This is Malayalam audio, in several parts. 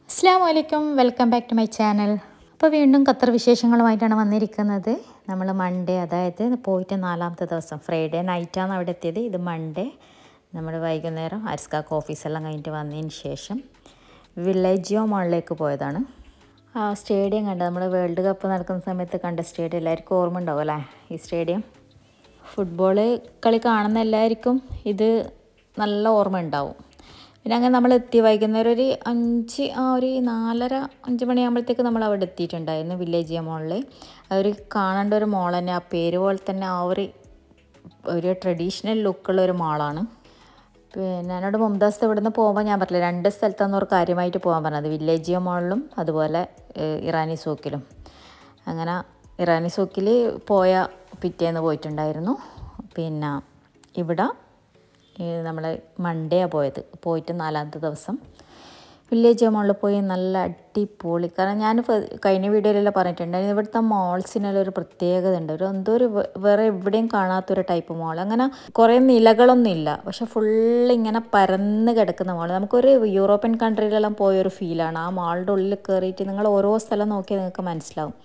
അസ്സലാമു അലൈക്കും, welcome back to my channel. അപ്പോൾ വീണ്ടും ഖത്തർ വിശേഷങ്ങളുമായിട്ടാണ് വന്നിരിക്കുന്നത്. നമ്മൾ മൺഡേ, അതായത് പോയിട്ട് 4ാമത്തെ ദിവസം ഫ്രൈഡേ നൈറ്റാണ് അവിടെ എത്തിയത്. ഇത് മൺഡേ നമ്മൾ വൈകുന്നേരം അരിസ്കാക്ക് ഓഫീസെല്ലാം കഴിഞ്ഞിട്ട് വന്നതിന് ശേഷം വില്ലേജിയോ മാളിലേക്ക് പോയതാണ്. ആ സ്റ്റേഡിയം കണ്ട, നമ്മൾ വേൾഡ് കപ്പ് നടക്കുന്ന സമയത്ത് കണ്ട സ്റ്റേഡിയം എല്ലാവർക്കും ഓർമ്മ ഉണ്ടാവും അല്ലേ? ഈ സ്റ്റേഡിയം ഫുട്ബോൾ കളി കാണുന്ന എല്ലാവർക്കും ഇത് നല്ല ഓർമ്മ ഉണ്ടാവും. പിന്നെ അങ്ങനെ നമ്മൾ എത്തി വൈകുന്നേരം ഒരു 4:30-5 മണിയാകുമ്പോഴത്തേക്ക് നമ്മൾ അവിടെ എത്തിയിട്ടുണ്ടായിരുന്നു വില്ലേജിയ മോളിൽ. അവർ കാണേണ്ട ഒരു മോൾ തന്നെ, ആ പേര് പോലെ തന്നെ ആ ഒരു ട്രഡീഷണൽ ലുക്കുള്ള ഒരു മാളാണ്. പിന്നെ എന്നോട് മുംതാസ് ഇവിടെ നിന്ന് പോകുമ്പോൾ ഞാൻ പറഞ്ഞില്ല, 2 സ്ഥലത്താണ് ഒരു കാര്യമായിട്ട് പോകാൻ പറഞ്ഞത്, വില്ലേജിയ മോളിലും അതുപോലെ ഇറാനി സൂക്കിലും. അങ്ങനെ ഇറാനി സൂക്കിൽ പോയ പിറ്റേന്ന് പോയിട്ടുണ്ടായിരുന്നു. പിന്നെ ഇവിടെ നമ്മൾ മൺഡേയാണ് പോയിട്ട് 4ാമത്തെ ദിവസം വില്ലേജ് മോളിൽ പോയി നല്ല അടിപൊളി. കാരണം ഞാൻ കഴിഞ്ഞ വീഡിയോയിലെല്ലാം പറഞ്ഞിട്ടുണ്ടായിരുന്നു, ഇവിടുത്തെ മോൾസിനെല്ലാം ഒരു പ്രത്യേകത ഉണ്ട്. വേറെ എവിടെയും കാണാത്തൊരു ടൈപ്പ് മോൾ. അങ്ങനെ കുറേ നിലകളൊന്നും ഇല്ല, പക്ഷെ ഫുള്ള് ഇങ്ങനെ പരന്ന് കിടക്കുന്ന മോൾ. നമുക്കൊരു യൂറോപ്യൻ കൺട്രിയിലെല്ലാം പോയൊരു ഫീലാണ് ആ മാളിൻ്റെ ഉള്ളിൽ കയറിയിട്ട്. നിങ്ങൾ ഓരോ സ്ഥലം നോക്കിയാൽ നിങ്ങൾക്ക് മനസ്സിലാവും.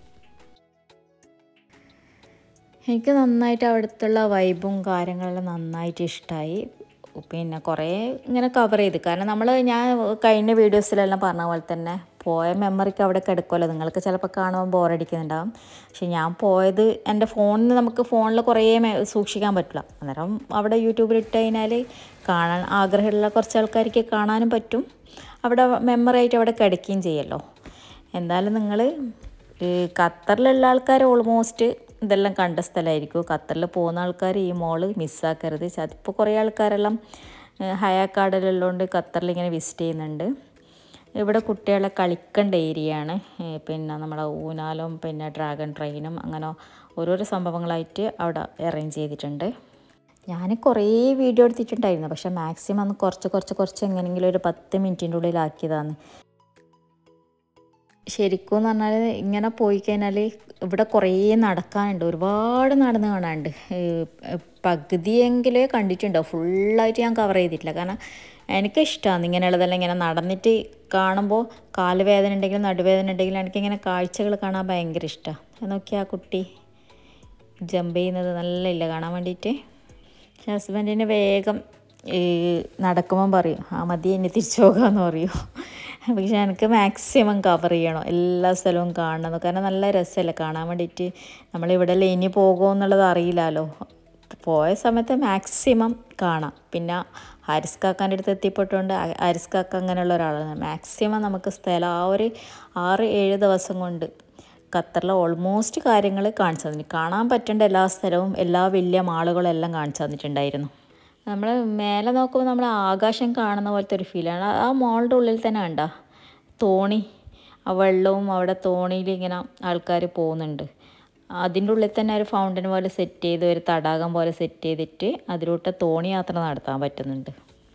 എനിക്ക് നന്നായിട്ട് അവിടുത്തുള്ള വൈബും കാര്യങ്ങളെല്ലാം നന്നായിട്ട് ഇഷ്ടമായി. പിന്നെ കുറേ ഇങ്ങനെ കവർ ചെയ്ത്, കാരണം ഞാൻ കഴിഞ്ഞ വീഡിയോസിലെല്ലാം പറഞ്ഞ പോലെ തന്നെ പോയ മെമ്മറിക്ക് അവിടെ കിടക്കുമല്ലോ. നിങ്ങൾക്ക് ചിലപ്പോൾ കാണുമ്പോൾ ബോറടിക്കുന്നുണ്ടാകും. പക്ഷെ ഞാൻ പോയത് എൻ്റെ ഫോണിൽ കുറേ സൂക്ഷിക്കാൻ പറ്റില്ല. അന്നേരം അവിടെ യൂട്യൂബിൽ ഇട്ട് കഴിഞ്ഞാൽ കാണാൻ ആഗ്രഹമുള്ള കുറച്ച് ആൾക്കാർക്ക് കാണാനും പറ്റും, അവിടെ മെമ്മറി ആയിട്ട് അവിടെ കിടക്കുകയും ചെയ്യുമല്ലോ. എന്തായാലും നിങ്ങൾ ഖത്തറിലുള്ള ആൾക്കാർ ഓൾമോസ്റ്റ് ഇതെല്ലാം കണ്ട സ്ഥലമായിരിക്കും. ഖത്തറിൽ പോകുന്ന ആൾക്കാർ ഈ മോള് മിസ്സാക്കരുത്. ഇപ്പോൾ കുറേ ആൾക്കാരെല്ലാം ഹയാക്കാർഡിലുള്ളതുകൊണ്ട് ഖത്തറിൽ ഇങ്ങനെ വിസിറ്റ് ചെയ്യുന്നുണ്ട്. ഇവിടെ കുട്ടികളെ കളിക്കേണ്ട ഏരിയയാണ്. പിന്നെ നമ്മളെ ഊനാലും പിന്നെ ഡ്രാഗൺ ട്രെയിനും അങ്ങനെ ഓരോരോ സംഭവങ്ങളായിട്ട് അവിടെ അറേഞ്ച് ചെയ്തിട്ടുണ്ട്. ഞാൻ കുറേ വീഡിയോ എടുത്തിട്ടുണ്ടായിരുന്നു, പക്ഷേ മാക്സിമം ഒന്ന് കുറച്ച് എങ്ങനെയെങ്കിലും ഒരു 10 മിനിറ്റിൻ്റെ ഉള്ളിലാക്കിയതാണ്. ശരിക്കും എന്ന് പറഞ്ഞാൽ ഇങ്ങനെ പോയി കഴിഞ്ഞാൽ ഇവിടെ കുറേ നടക്കാനുണ്ട്, ഒരുപാട് നടന്ന് കാണാനുണ്ട്. പകുതിയെങ്കിലേ കണ്ടിട്ടുണ്ടോ, ഫുള്ളായിട്ട് ഞാൻ കവർ ചെയ്തിട്ടില്ല. കാരണം എനിക്കിഷ്ടമാണ് ഇങ്ങനെയുള്ളതെല്ലാം ഇങ്ങനെ നടന്നിട്ട് കാണുമ്പോൾ. കാല് വേദന ഉണ്ടെങ്കിലും നടുവേദന ഉണ്ടെങ്കിലും എനിക്കിങ്ങനെ കാഴ്ചകൾ കാണാൻ ഭയങ്കര ഇഷ്ടമാണ്. നോക്കിയാൽ ആ കുട്ടി ജമ്പ് ചെയ്യുന്നത് നല്ല ഇല്ല കാണാൻ വേണ്ടിയിട്ട്. ഹസ്ബൻഡിന് വേഗം നടക്കുമ്പം പറയും, ആ മതി ഇനി തിരിച്ചു പോകാമെന്ന് പറയും. പക്ഷേ എനിക്ക് മാക്സിമം കവർ ചെയ്യണം, എല്ലാ സ്ഥലവും കാണണം. കാരണം നല്ല രസമല്ലേ കാണാൻ വേണ്ടിയിട്ട്. നമ്മളിവിടെ ഇനി പോകുമോ എന്നുള്ളത് അറിയില്ലല്ലോ. പോയ സമയത്ത് മാക്സിമം കാണാം. പിന്നെ ഹാരിസ് കാക്കാൻ്റെ അടുത്ത് എത്തിപ്പെട്ടുകൊണ്ട് ഹാരിസ് കാക്ക അങ്ങനെയുള്ള ഒരാളാണ്. മാക്സിമം നമുക്ക് സ്ഥലം ആ ഒരു 6-7 ദിവസം കൊണ്ട് ഖത്തറിലെ ഓൾമോസ്റ്റ് കാര്യങ്ങൾ കാണിച്ചു തന്നിട്ട്, കാണാൻ പറ്റേണ്ട എല്ലാ സ്ഥലവും എല്ലാ വലിയ മാളുകളും എല്ലാം കാണിച്ചു തന്നിട്ടുണ്ടായിരുന്നു. നമ്മൾ മേലെ നോക്കുമ്പോൾ നമ്മൾ ആകാശം കാണുന്ന പോലത്തെ ഒരു ഫീലാണ്. ആ മോളുടെ ഉള്ളിൽ തന്നെ കണ്ടോ തോണി, ആ വെള്ളവും അവിടെ തോണിയിൽ ഇങ്ങനെ ആൾക്കാർ പോകുന്നുണ്ട്. അതിൻ്റെ ഉള്ളിൽ തന്നെ ഒരു ഫൗണ്ടൻ പോലെ സെറ്റ് ചെയ്ത്, ഒരു തടാകം പോലെ സെറ്റ് ചെയ്തിട്ട് അതിലൂടെ തോണി യാത്ര നടത്താൻ പറ്റുന്നുണ്ട്.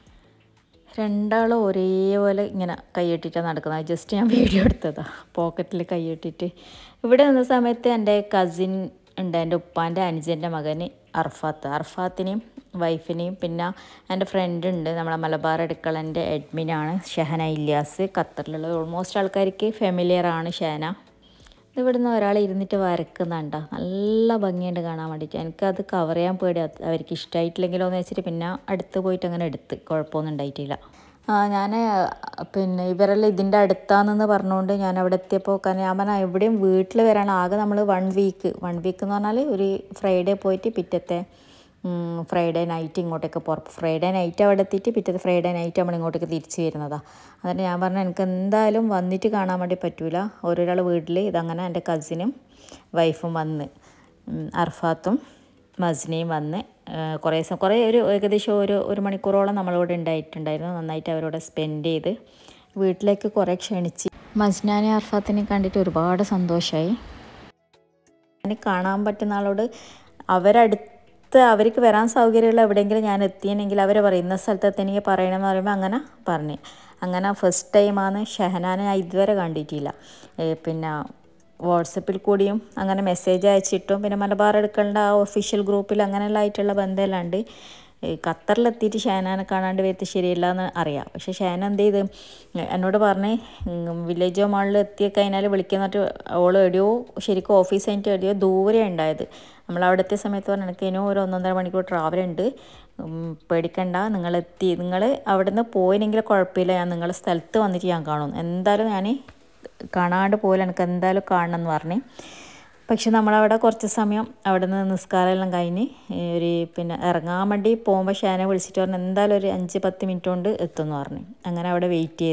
2 ഒരേപോലെ ഇങ്ങനെ കൈയ്യിട്ടിട്ടാണ് നടക്കുന്നത്. ജസ്റ്റ് ഞാൻ വീഡിയോ എടുത്തതാണ്, പോക്കറ്റിൽ കൈയ്യിട്ടിട്ട്. ഇവിടെ നിന്ന സമയത്ത് എൻ്റെ കസിൻ ഉണ്ട്, എൻ്റെ ഉപ്പാൻ്റെ അനുജൻ്റെ മകന് അർഫാത്തിനെയും വൈഫിനെയും പിന്നെ എൻ്റെ ഫ്രണ്ട് ഉണ്ട്, നമ്മളെ മലബാർ അടുക്കളൻ്റെ അഡ്മിനാണ് ഷഹന ഇല്യാസ്. ഖത്തറിലുള്ള ഓൾമോസ്റ്റ് ആൾക്കാർക്ക് ഫെമിലിയറാണ് ഷഹന. ഇവിടുന്ന് ഒരാൾ ഇരുന്നിട്ട് വരക്കുന്നുണ്ടോ, നല്ല ഭംഗിയുണ്ട് കാണാൻ വേണ്ടിയിട്ട്. എനിക്കത് കവർ ചെയ്യാൻ പേടിയാണ്, അവർക്ക് ഇഷ്ടമായിട്ടില്ലെങ്കിലോ എന്ന് വെച്ചിട്ട് പിന്നെ അടുത്ത് പോയിട്ട് അങ്ങനെ കുഴപ്പമൊന്നും ഉണ്ടായിട്ടില്ല. ഞാൻ പിന്നെ ഇവരെല്ലാം ഇതിൻ്റെ അടുത്താണെന്ന് പറഞ്ഞുകൊണ്ട് ഞാൻ അവിടെ എത്തിയപ്പോൾ, കാരണം ഞാൻ പറഞ്ഞാൽ എവിടെയും വീട്ടിൽ വരാൻ ആകെ നമ്മൾ 1 വീക്ക് എന്ന് പറഞ്ഞാൽ ഒരു ഫ്രൈഡേ പോയിട്ട് പിറ്റത്തെ ഫ്രൈഡേ നൈറ്റ് ഇങ്ങോട്ടേക്ക് ഫ്രൈഡേ നൈറ്റ് അവിടെ എത്തിയിട്ട് പിറ്റത്തെ ഫ്രൈഡേ നൈറ്റ് നമ്മൾ ഇങ്ങോട്ടേക്ക് തിരിച്ച് വരുന്നതാണ്. എന്നിട്ട് ഞാൻ പറഞ്ഞു എനിക്ക് എന്തായാലും വന്നിട്ട് കാണാൻ വേണ്ടി പറ്റൂല. ഓരോരാൾ വീട്ടിൽ ഇതങ്ങനെ എൻ്റെ കസിനും വൈഫും വന്ന്, അർഫാത്തും മസ്നയും വന്ന് ഏകദേശം ഒരു മണിക്കൂറോളം നമ്മളിവിടെ ഉണ്ടായിട്ടുണ്ടായിരുന്നു. നന്നായിട്ട് അവരോട് സ്പെൻഡ് ചെയ്ത് വീട്ടിലേക്ക് കുറേ ക്ഷണിച്ച്. മസ്നാനെ അർഫാത്തിനെ കണ്ടിട്ട് ഒരുപാട് സന്തോഷമായി. ഞാൻ കാണാൻ പറ്റുന്ന ആളോട് അവർക്ക് വരാൻ സൗകര്യമുള്ള എവിടെയെങ്കിലും ഞാൻ എത്തിയെങ്കിൽ അവർ പറയും ഇന്ന സ്ഥലത്ത് എനിക്ക് പറയണമെന്ന് പറയുമ്പോൾ അങ്ങനെ ഫസ്റ്റ് ടൈമാണ് ഷഹനാനെ ഞാൻ ഇതുവരെ കണ്ടിട്ടില്ല. പിന്നെ വാട്സപ്പിൽ കൂടിയും അങ്ങനെ മെസ്സേജ് അയച്ചിട്ടും പിന്നെ മലബാർ അടുക്കളുടെ ആ ഒഫീഷ്യൽ ഗ്രൂപ്പിൽ അങ്ങനെയുള്ള ആയിട്ടുള്ള ബന്ധമെല്ലാം ഉണ്ട്. ഖത്തറിലെത്തിയിട്ട് ഷാനാനെ കാണാണ്ട് വരുത്തി ശരിയല്ല എന്ന് അറിയാം. പക്ഷേ ഷാന എന്ത് ചെയ്ത് എന്നോട് പറഞ്ഞ് വില്ലേജ് മാളിൽ എത്തി കഴിഞ്ഞാൽ വിളിക്കുന്നിട്ട് ഓൾ എവിടെയോ ശരിക്കും ഓഫീസ് കഴിഞ്ഞിട്ട് എവിടെയോ ദൂരെ ഉണ്ടായത്. നമ്മളവിടെ എത്തിയ സമയത്ത് പറഞ്ഞാൽ എനിക്ക് ഇനിയും ഒരു 1.5 മണിക്കൂർ ട്രാവലുണ്ട്, പേടിക്കണ്ട, നിങ്ങൾ അവിടെ നിന്ന് പോയിനെങ്കിൽ കുഴപ്പമില്ല, ഞാൻ നിങ്ങളുടെ സ്ഥലത്ത് വന്നിട്ട് ഞാൻ കാണും, എന്തായാലും ഞാൻ കാണാണ്ട് പോലെ എനിക്ക് എന്തായാലും കാണണം എന്ന് പറഞ്ഞ്. പക്ഷെ നമ്മളവിടെ കുറച്ച് സമയം അവിടെ നിന്ന് നിസ്കാരമെല്ലാം കഴിഞ്ഞ് പിന്നെ ഇറങ്ങാൻ വേണ്ടി പോകുമ്പോൾ ഷാനെ വിളിച്ചിട്ട് പറഞ്ഞു എന്തായാലും ഒരു 5-10 മിനിറ്റ് കൊണ്ട് എത്തുമെന്ന് പറഞ്ഞു. അങ്ങനെ അവിടെ വെയിറ്റ്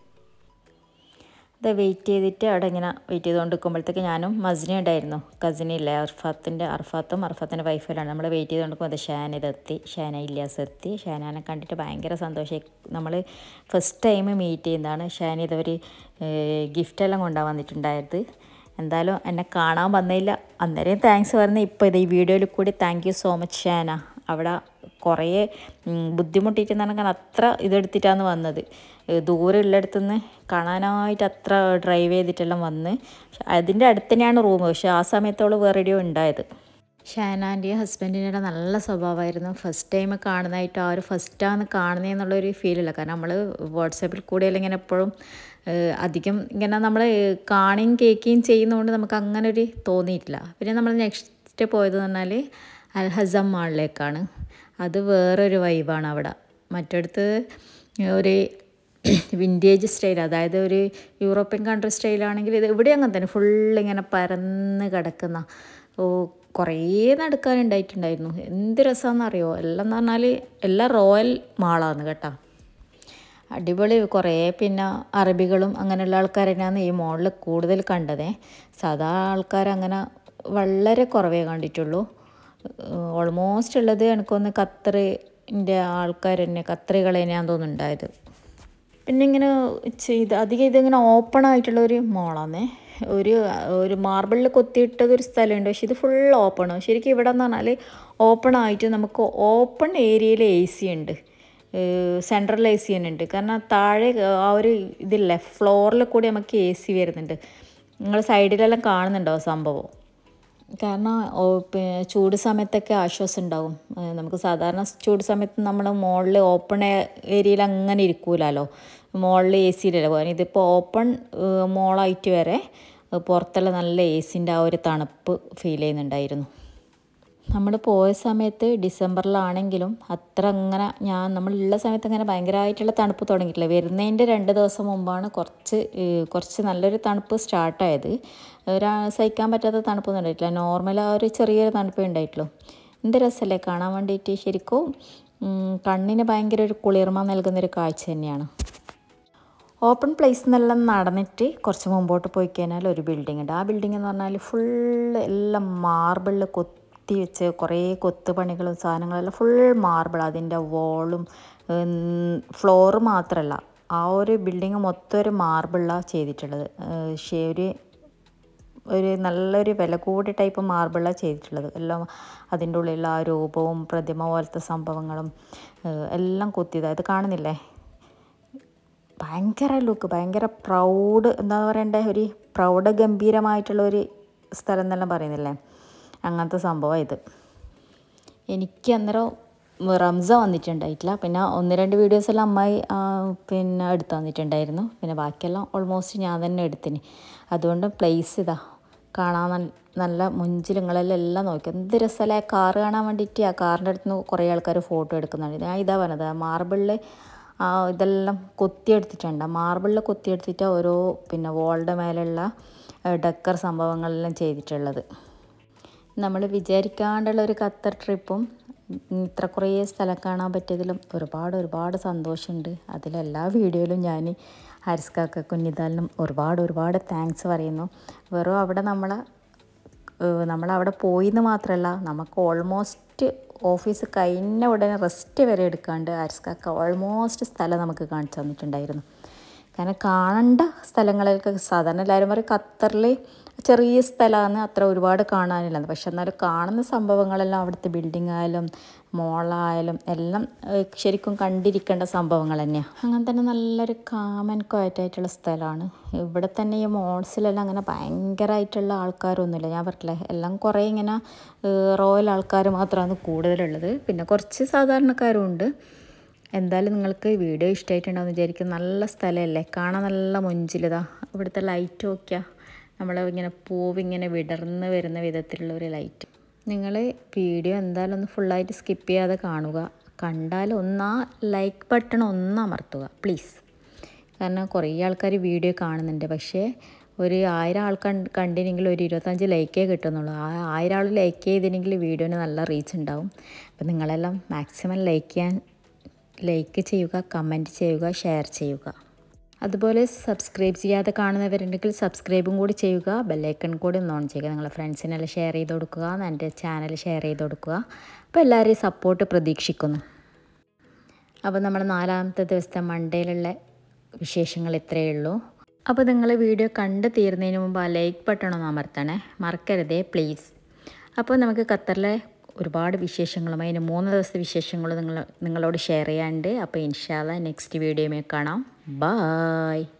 ചെയ്തിട്ട് അവിടെ ഇങ്ങനെ വെയിറ്റ് ചെയ്തുകൊണ്ട് നിൽക്കുമ്പോഴത്തേക്ക് ഞാനും മസ്നി ഉണ്ടായിരുന്നു, കസിനില്ലേ അർഫാത്തിൻ്റെ വൈഫിലാണ്. നമ്മൾ വെയിറ്റ് ചെയ്തുകൊണ്ട് അത് ഷാന ഇല്യാസ് എത്തി. ഷാനാനെ കണ്ടിട്ട് ഭയങ്കര സന്തോഷമായി. നമ്മൾ ഫസ്റ്റ് ടൈം മീറ്റ് ചെയ്യുന്നതാണ്. ഷാന ഇതവർ ഗിഫ്റ്റെല്ലാം കൊണ്ടുപോകാൻ വന്നിട്ടുണ്ടായത്. എന്തായാലും എന്നെ കാണാൻ വന്നില്ല, അന്നേരം താങ്ക്സ് പറഞ്ഞു. ഇപ്പോൾ ഇത് ഈ വീഡിയോയിൽ കൂടി thank you so much Shana. അവിടെ കുറേ ബുദ്ധിമുട്ടിയിട്ടെന്ന് പറഞ്ഞാൽ അത്ര ഇതെടുത്തിട്ടാണ് വന്നത്. ദൂരെ ഉള്ളിടത്തുനിന്ന് കാണാനായിട്ട് അത്ര ഡ്രൈവ് ചെയ്തിട്ടെല്ലാം വന്ന്. അതിൻ്റെ അടുത്ത് തന്നെയാണ് റൂം. പക്ഷേ ആ സമയത്തോളം വേറെ എവിടെയോ ഉണ്ടായത്. ഷാനാൻ്റെയും ഹസ്ബൻഡിൻ്റെ നല്ല സ്വഭാവമായിരുന്നു. ഫസ്റ്റ് ടൈം കാണുന്നതായിട്ട് ആ ഒരു ഫസ്റ്റാണ് കാണുന്നതെന്നുള്ളൊരു ഫീലില്ല. കാരണം നമ്മൾ വാട്സാപ്പിൽ കൂടെയെല്ലാം ഇങ്ങനെ എപ്പോഴും അധികം ഇങ്ങനെ നമ്മൾ കാണുകയും കേൾക്കുകയും ചെയ്യുന്നതുകൊണ്ട് നമുക്ക് അങ്ങനെ ഒരു തോന്നിയിട്ടില്ല. പിന്നെ നമ്മൾ നെക്സ്റ്റ് പോയതെന്ന് പറഞ്ഞാൽ അൽഹസം മാളിലേക്കാണ്. അത് വേറൊരു വൈബാണ് അവിടെ. മറ്റടുത്ത് ഒരു വിൻറ്റേജ് സ്റ്റൈൽ, അതായത് ഒരു യൂറോപ്യൻ കൺട്രി സ്റ്റൈലാണെങ്കിൽ ഇത് ഇവിടെ അങ്ങനെ തന്നെ ഫുള്ളിങ്ങനെ പരന്ന് കിടക്കുന്ന കുറേ നടക്കാനുണ്ടായിട്ടുണ്ടായിരുന്നു. എന്ത് രസമാണെന്നറിയോ, എല്ലാം എന്ന് പറഞ്ഞാൽ എല്ലാം റോയൽ മാളാണ് കേട്ടോ, അടിപൊളി. കുറേ പിന്നെ അറബികളും അങ്ങനെയുള്ള ആൾക്കാരെന്നാണ് ഈ മോളിൽ കൂടുതൽ കണ്ടതേ. സാധാ ആൾക്കാരങ്ങനെ വളരെ കുറവേ കണ്ടിട്ടുള്ളൂ. ഓൾമോസ്റ്റ് ഉള്ളത് എനിക്കൊന്ന് ഖത്തറിൻ്റെ ആൾക്കാർ തന്നെ, ഖത്തറികൾ തന്നെയാണെന്ന് തോന്നുന്നുണ്ടായത്. പിന്നെ ഇങ്ങനെ അധികം ഇതിങ്ങനെ ഓപ്പൺ ആയിട്ടുള്ളൊരു മോളാന്നേ. ഒരു മാർബിളിൽ കൊത്തിയിട്ടതൊരു സ്ഥലമുണ്ട്, പക്ഷെ ഇത് ഫുൾ ഓപ്പണാണ്. ശരിക്കും ഇവിടെ എന്ന് പറഞ്ഞാൽ ഓപ്പൺ ആയിട്ട് നമുക്ക് ഓപ്പൺ ഏരിയയിൽ AC ഉണ്ട്, സെൻട്രൽ AC തന്നെ ഉണ്ട്. കാരണം താഴെ ആ ഒരു ഇതില്ലേ ഫ്ലോറിൽ കൂടി നമുക്ക് AC വരുന്നുണ്ട്. നിങ്ങൾ സൈഡിലെല്ലാം കാണുന്നുണ്ടോ സംഭവം. കാരണം ചൂട് സമയത്തൊക്കെ ആശ്വാസം ഉണ്ടാവും. നമുക്ക് സാധാരണ ചൂട് സമയത്ത് നമ്മൾ മുകളിൽ ഓപ്പൺ ഏരിയയിൽ അങ്ങനെ ഇരിക്കൂലല്ലോ, മുകളിൽ AC ഇല്ലല്ലോ. കാരണം ഇതിപ്പോൾ ഓപ്പൺ മോളായിട്ട് വരെ പുറത്തുള്ള നല്ല ACൻ്റെ ആ ഒരു തണുപ്പ് ഫീൽ ചെയ്യുന്നുണ്ടായിരുന്നു. നമ്മൾ പോയ സമയത്ത് ഡിസംബറിലാണെങ്കിലും അത്ര അങ്ങനെ നമ്മളുള്ള സമയത്ത് അങ്ങനെ ഭയങ്കരമായിട്ടുള്ള തണുപ്പ് തുടങ്ങിയിട്ടില്ല. വരുന്നതിൻ്റെ 2 ദിവസം മുമ്പാണ് കുറച്ച് നല്ലൊരു തണുപ്പ് സ്റ്റാർട്ടായത്. സഹിക്കാൻ പറ്റാത്ത തണുപ്പൊന്നും ഉണ്ടായിട്ടില്ല, നോർമൽ ആ ഒരു ചെറിയൊരു തണുപ്പേ ഉണ്ടായിട്ടുള്ളൂ. എന്ത് രസമല്ലേ കാണാൻ വേണ്ടിയിട്ട്. ശരിക്കും കണ്ണിന് ഭയങ്കര ഒരു കുളിർമ നൽകുന്നൊരു കാഴ്ച തന്നെയാണ്. ഓപ്പൺ പ്ലേസ് എന്നെല്ലാം നടന്നിട്ട് കുറച്ച് മുമ്പോട്ട് പോയി കഴിഞ്ഞാൽ ഒരു ബിൽഡിംഗ് ഉണ്ട്. ആ ബിൽഡിംഗ് എന്ന് പറഞ്ഞാൽ ഫുള്ള് എല്ലാം മാർബിളിൽ കൊത്തി വെച്ച് കുറേ കൊത്തുപണികളും സാധനങ്ങളെല്ലാം ഫുൾ മാർബിൾ. അതിൻ്റെ വോളും ഫ്ലോറ് മാത്രമല്ല, ആ ഒരു ബിൽഡിങ് മൊത്തം ഒരു മാർബിളാണ് ചെയ്തിട്ടുള്ളത്. ഒരു നല്ലൊരു വില കൂടിയ ടൈപ്പ് മാർബിളാണ് ചെയ്തിട്ടുള്ളത്. എല്ലാം അതിൻ്റെ ഉള്ളിലുള്ള ആ രൂപവും പ്രതിമ പോലത്തെ സംഭവങ്ങളും എല്ലാം കൊത്തിയത് അത് കാണുന്നില്ലേ. ഭയങ്കര ലുക്ക്, ഭയങ്കര പ്രൗഡ്, എന്താ പറയണ്ടേ, ഒരു പ്രൗഢഗംഭീരമായിട്ടുള്ളൊരു സ്ഥലം എന്നെല്ലാം പറയുന്നില്ലേ, അങ്ങനത്തെ സംഭവം ഇത്. എനിക്ക് അന്നേരം റംസാൻ വന്നിട്ടുണ്ടായിട്ടില്ല. പിന്നെ 1-2 വീഡിയോസെല്ലാം അമ്മായി പിന്നെ എടുത്ത് തന്നിട്ടുണ്ടായിരുന്നു. പിന്നെ ബാക്കിയെല്ലാം ഓൾമോസ്റ്റ് ഞാൻ തന്നെ എടുത്തിന്. അതുകൊണ്ട് പ്ലേസ് ഇതാ കാണാൻ നല്ല മുഞ്ചിലുങ്ങളെല്ലാം എല്ലാം നോക്കി. എന്ത് രസമല്ലേ കാറ് കാണാൻ വേണ്ടിയിട്ട്. ആ കാറിൻ്റെ അടുത്ത് നിന്ന് കുറേ ആൾക്കാർ ഫോട്ടോ എടുക്കുന്നുണ്ട്. ഞാൻ ഇതാ പറഞ്ഞത്, മാർബിളിൽ ഇതെല്ലാം കൊത്തിയെടുത്തിട്ടുണ്ട്. മാർബിളിൽ കൊത്തിയെടുത്തിട്ട് ഓരോ പിന്നെ വോളിൻ്റെ മേലുള്ള ഡെക്കർ സംഭവങ്ങളെല്ലാം ചെയ്തിട്ടുള്ളത്. നമ്മൾ വിചാരിക്കാണ്ടുള്ള ഒരു ഖത്തർ ട്രിപ്പും ഇത്ര കുറേ സ്ഥലം കാണാൻ പറ്റിയതിലും ഒരുപാട് സന്തോഷമുണ്ട്. അതിലെല്ലാ വീഡിയോയിലും ഞാൻ ഹാരിസ്കാക്ക കുഞ്ഞിതാലിനും ഒരുപാട് താങ്ക്സ് പറയുന്നു. വെറും അവിടെ നമ്മളവിടെ പോയിന്ന് മാത്രമല്ല, നമുക്ക് ഓൾമോസ്റ്റ് ഓഫീസ് കഴിഞ്ഞ ഉടനെ റെസ്റ്റ് വരെ എടുക്കാണ്ട് ഹാരിസ്കാക്ക ഓൾമോസ്റ്റ് സ്ഥലം നമുക്ക് കാണിച്ചു തന്നിട്ടുണ്ടായിരുന്നു. കാരണം കാണേണ്ട സ്ഥലങ്ങളിലൊക്കെ സാധാരണ എല്ലാവരും പറയും ഖത്തറിൽ ചെറിയ സ്ഥലമാണ്, അത്ര ഒരുപാട് കാണാനില്ലെന്ന്. പക്ഷെ എന്നാലും കാണുന്ന സംഭവങ്ങളെല്ലാം അവിടുത്തെ ബിൽഡിംഗ് ആയാലും മോളായാലും എല്ലാം ശരിക്കും കണ്ടിരിക്കേണ്ട സംഭവങ്ങൾ തന്നെയാണ്. അങ്ങനെ തന്നെ നല്ലൊരു കാമൻ ക്വയറ്റായിട്ടുള്ള സ്ഥലമാണ്. ഇവിടെ തന്നെ ഈ മോൾസിലെല്ലാം അങ്ങനെ ഭയങ്കരമായിട്ടുള്ള ആൾക്കാരൊന്നുമില്ല. ഞാൻ പറഞ്ഞില്ലേ, എല്ലാം കുറേ ഇങ്ങനെ റോയൽ ആൾക്കാർ മാത്രമാണ് കൂടുതലുള്ളത്. പിന്നെ കുറച്ച് സാധാരണക്കാരും ഉണ്ട്. എന്തായാലും നിങ്ങൾക്ക് വീഡിയോ ഇഷ്ടമായിട്ടുണ്ടാവും വിചാരിക്കും. നല്ല സ്ഥലമല്ലേ, കാണാൻ നല്ല മുഞ്ചിലിതാ. ഇവിടുത്തെ ലൈറ്റ് നോക്കിയാൽ ഇങ്ങനെ പൂവിങ്ങനെ വിടർന്ന് വരുന്ന വിധത്തിലുള്ള ഒരു ലൈറ്റ്. നിങ്ങൾ വീഡിയോ എന്തായാലും ഒന്ന് ഫുള്ളായിട്ട് സ്കിപ്പ് ചെയ്യാതെ കാണുക. കണ്ടാൽ ആ ലൈക്ക് ബട്ടൺ ഒന്ന് അമർത്തുക പ്ലീസ്. കാരണം കുറേ ആൾക്കാർ വീഡിയോ കാണുന്നുണ്ട്, പക്ഷേ ഒരു 1000 ആൾ കണ്ടിനെങ്കിൽ ഒരു 25 ലൈക്കേ കിട്ടുന്നുള്ളൂ. ആ 1000 ആൾ ലൈക്ക് ചെയ്തിനെങ്കിൽ വീഡിയോന് നല്ല റീച്ച് ഉണ്ടാവും. അപ്പം നിങ്ങളെല്ലാം മാക്സിമം ലൈക്ക് ചെയ്യുക, കമൻറ്റ് ചെയ്യുക, ഷെയർ ചെയ്യുക. അതുപോലെ സബ്സ്ക്രൈബ് ചെയ്യാതെ കാണുന്നവരുണ്ടെങ്കിൽ സബ്സ്ക്രൈബും കൂടി ചെയ്യുക, ബെല്ലൈക്കൺ കൂടി ഒന്ന് ഓൺ ചെയ്യുക. നിങ്ങളുടെ ഫ്രണ്ട്സിനെല്ലാം ഷെയർ ചെയ്ത് കൊടുക്കുക, എൻ്റെ ചാനൽ ഷെയർ ചെയ്ത് കൊടുക്കുക. അപ്പോൾ എല്ലാവരെയും സപ്പോർട്ട് പ്രതീക്ഷിക്കുന്നു. അപ്പോൾ നമ്മൾ 4ാമത്തെ ദിവസത്തെ മൺഡേയിലുള്ള വിശേഷങ്ങൾ ഇത്രയേ ഉള്ളൂ. അപ്പോൾ നിങ്ങൾ വീഡിയോ കണ്ട് തീർന്നതിന് മുമ്പ് ആ ലൈക്ക് ബട്ടൺ ഒന്ന് അമർത്തണേ, മറക്കരുതേ പ്ലീസ്. അപ്പോൾ നമുക്ക് ഖത്തറിലെ ഒരുപാട് വിശേഷങ്ങളും അതിന് 3 ദിവസത്തെ വിശേഷങ്ങളും നിങ്ങളോട് ഷെയർ ചെയ്യാനുണ്ട്. അപ്പോൾ ഇൻഷാ അല്ലാഹ് നെക്സ്റ്റ് വീഡിയോയിൽ കാണാം. ബൈ.